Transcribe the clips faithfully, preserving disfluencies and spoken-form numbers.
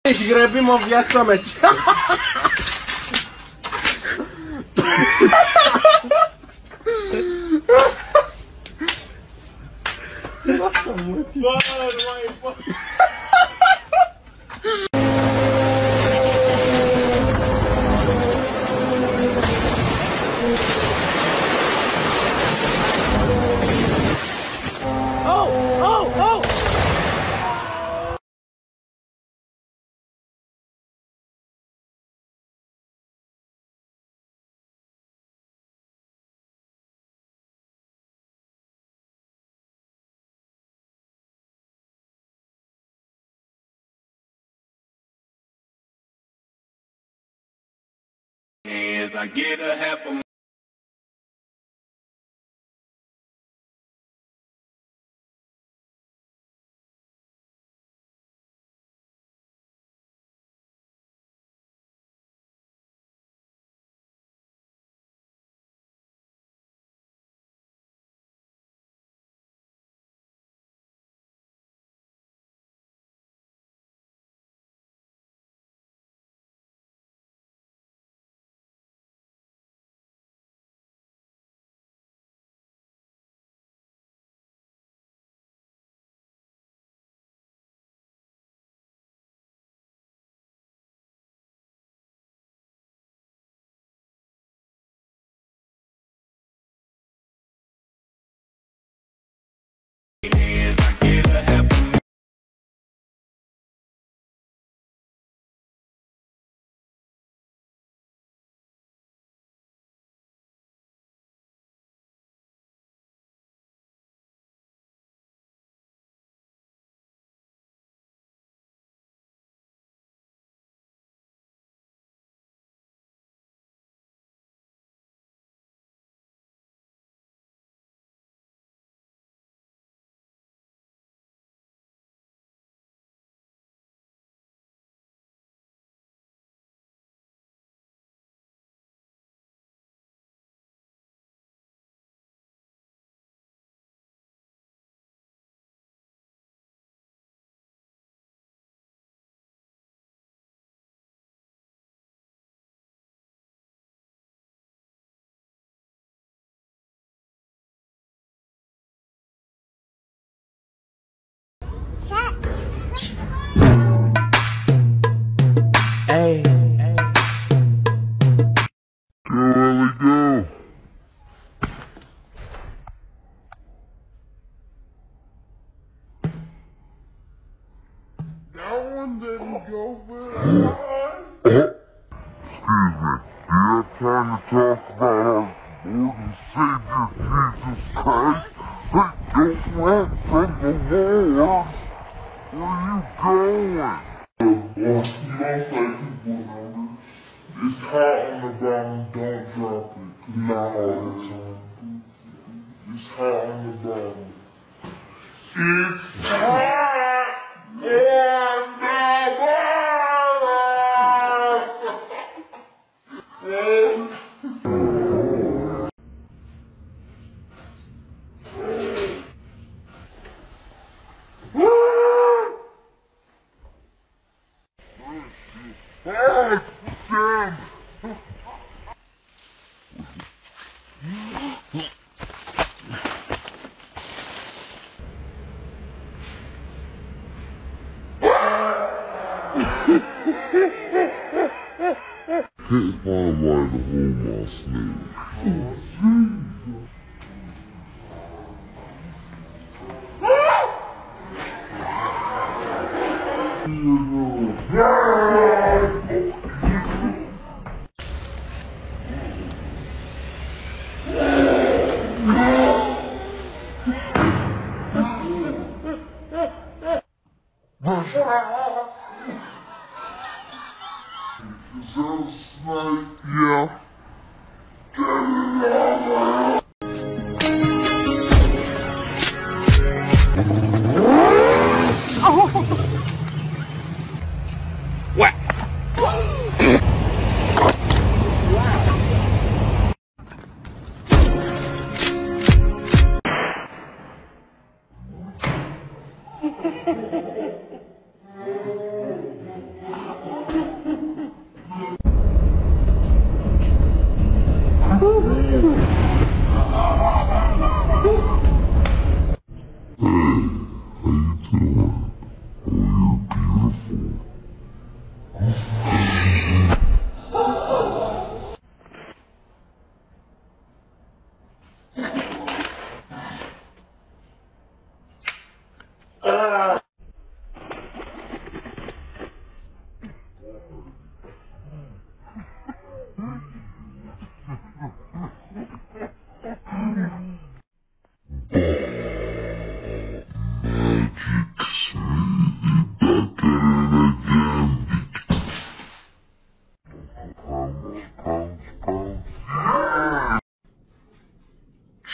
Grabimo via meć. As I get a half a Hey, hey. Here we go. That one didn't go very high. Excuse me. Do you have time to talk about our Lord and Savior Jesus Christ? Hey, don't run from the Lord. Where are you going? You don't say people number. It's hot on the bottom, don't drop it. Not all the time. It's hot on the bottom. It's hot on the bottom! Oh, damn! Can't find why to hold my snake. Is that a snake? Yeah. Get it over! Oh! What?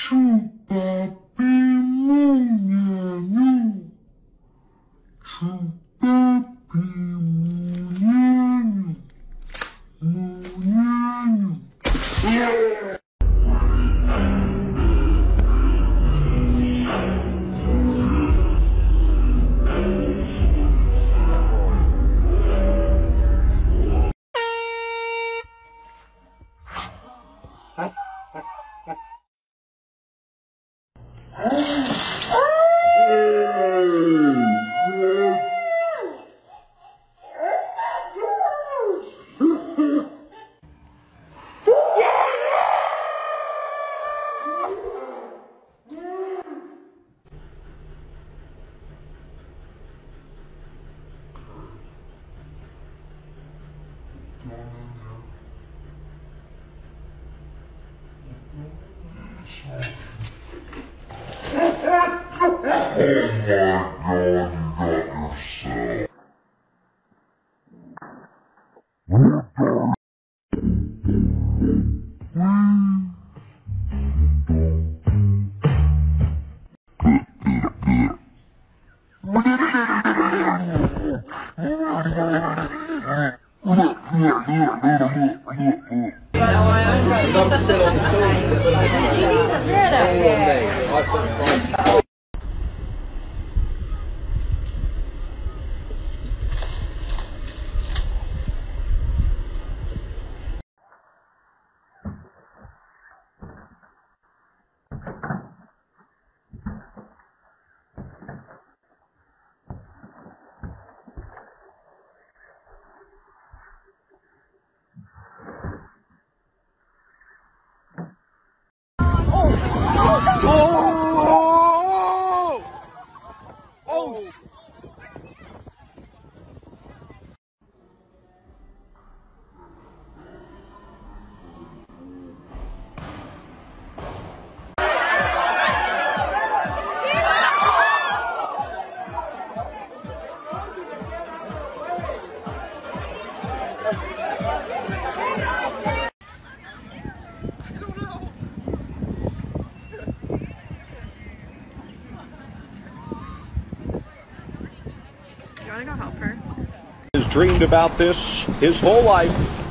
Has dreamed about this his whole life.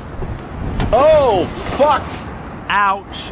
Oh, fuck! Ouch!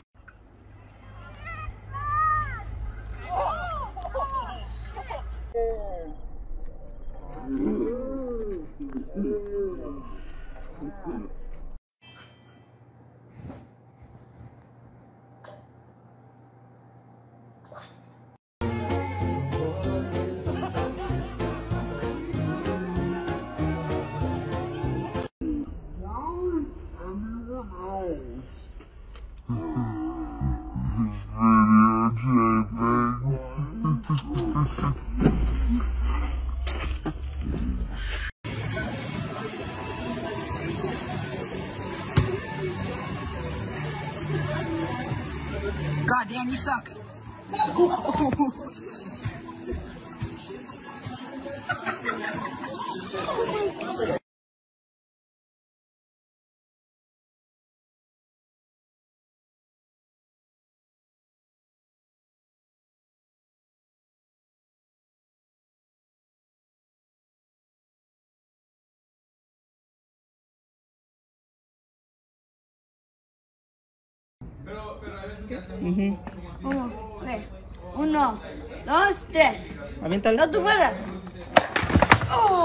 God damn, you suck. Uh-huh. Uno, okay. Uno, dos, tres. Aviéntale. No, tú fuera. Oh.